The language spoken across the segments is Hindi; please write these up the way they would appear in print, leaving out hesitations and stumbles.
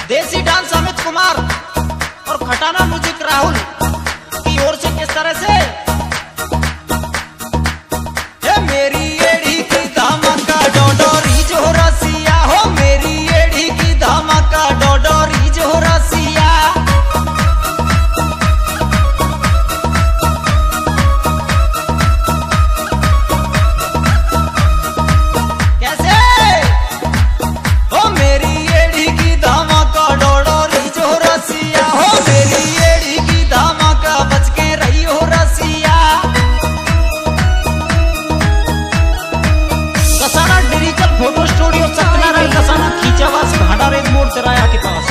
देसी डांस अमित कुमार और खटाना म्यूजिक राहुल की ओर से किस तरह से मेरी एड़ी की धमाका डोडोरी जो रसिया हो, मेरी एड़ी की धमाका डोडोरी जो रसिया। कैसे हो मेरी एड़ी की धमाका डोडोरी जो रसिया हो, मेरी एड़ी की धमाका बच के रही हो रसिया। Kasana digital photo studio Satyanarayan Kasana Khinchawas Bhanda rail मोड़ चराया के पास।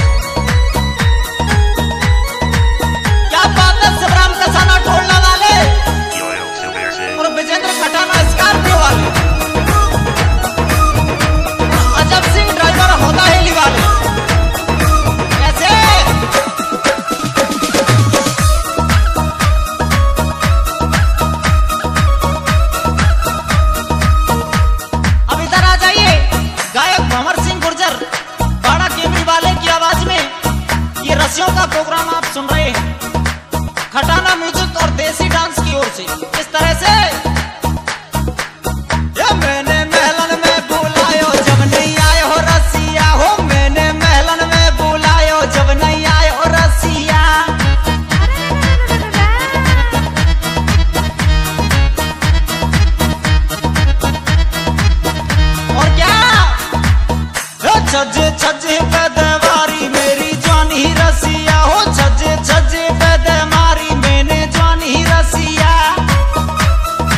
क्या बात है शिवराम कसाना ढोलना वाले और विजेंद्र खटाना स्कॉर्पियो वाले, अजब सिंह ड्राइवर होता हेली वाले। कैसे अब इधर आ जाइए, गायक भंवर सिंह गुर्जर बाड़ा केमरी वाले की आवाज में ये रसियों का प्रोग्राम आप सुन रहे हैं खटाना म्यूजिक और देसी डांस की ओर से। इस तरह से ये मैंने महलन में बुलायो जब नहीं आए हो रसिया हो, मैंने महलन में बुलायो जब नहीं आए हो रसिया। और क्या छजे छजे पैदवारी मेरी जानी रसिया हो, छजे छजे पैदवारी मैंने जानी रसिया।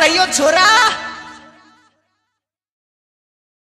रहियो छोरा।